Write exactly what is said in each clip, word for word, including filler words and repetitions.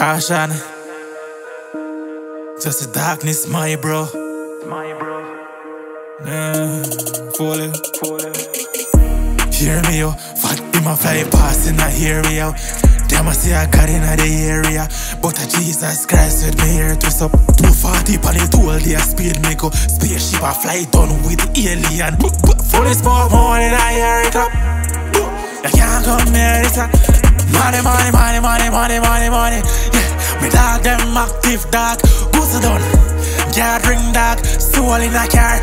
Kahtion. Just the darkness, my bro. My bro. Yeah, fully, fully. Hear me, yo. Fat be my fly past in the area. Them I see I got in the area. But a Jesus Christ with me here twist up. two forty on the tool, they speed me go. Spaceship I fly down with the alien. Fully smoke more than I hear it up. You can't come here, it's a money, money, money, money, money, money, money. Yeah, me dog them active dog. Goose done, gathering dog, soul in a car.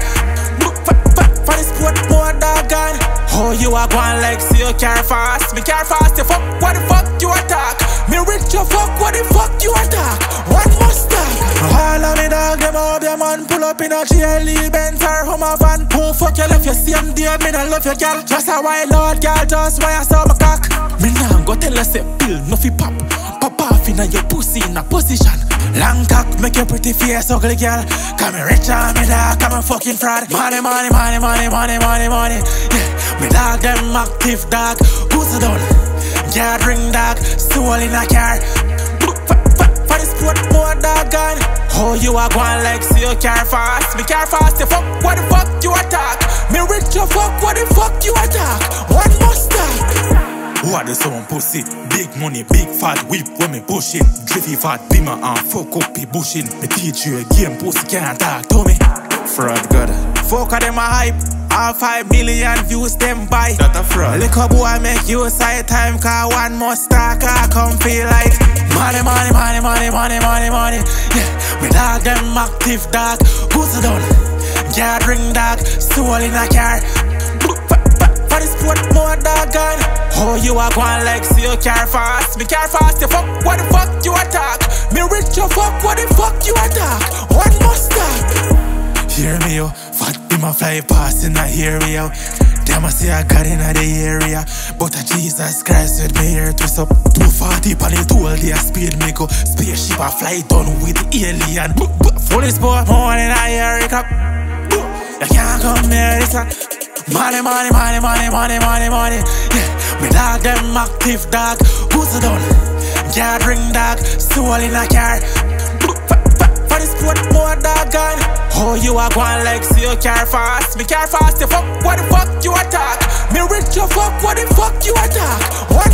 For the sport more dog gun. Oh, you are going like see you car fast. Me car fast, you fuck, what the fuck you attack? Me rich you fuck, what the fuck you attack? One Musdawka. All of me dog, them up your man. Pull up in a G L E Benz or Hummer van. Who fuck you left you same day, me don't love your girl. Just a wild lord girl, just why I saw my cock. Me nah go tell you say pill, no fi pop. Pop off in a your pussy in a position. Long cock, make your pretty face ugly girl. Come me rich on me dog, come a fucking fraud. Money, money, money, money, money, money, money. Yeah, me dog them active dog. Goose done, gathering dog, soul in a car. For the sport more dog gun. Oh, you are going like see you car fast. Me car fast, you fuck, what the fuck you attack? Me rich you fuck, what the fuck you attack? One Musdawka. What the some pussy? Big money, big fat whip when me pushing. Driffy fat beamer and fuck up the bushing. Me teach you a game, pussy can't talk to me. Fraud god. Fuck of them a hype. All five million views them buy. That a fraud. Little boy make you side time, cause one Musdawka come feel like money, money, money, money, money, money, money. Yeah, me dog them active dog. Goose done, gathering dog, soul in a car. For the sport more dog gun. Oh, you are going like see you car fast. Me car fast, you fuck, what the fuck you attack? Me rich you fuck, what the fuck you attack? One Musdawka. Hear me, yo. Fat be my fly past in the area. Them I see I got in the area. But a Jesus Christ with me here twist up. two forty on the tool, they speed me go. Spaceship I fly down with the alien. Fully sport more than I hear it up. You can't come here, it's a money, money, money, money, money, money, money. Yeah, me dog them active dog. Goose done, gathering dog, soul in a car. For the sport more dog gun. Oh, you are going like see you car fast. Me car fast, you fuck, what the fuck you attack? Me rich you fuck, what the fuck you attack? What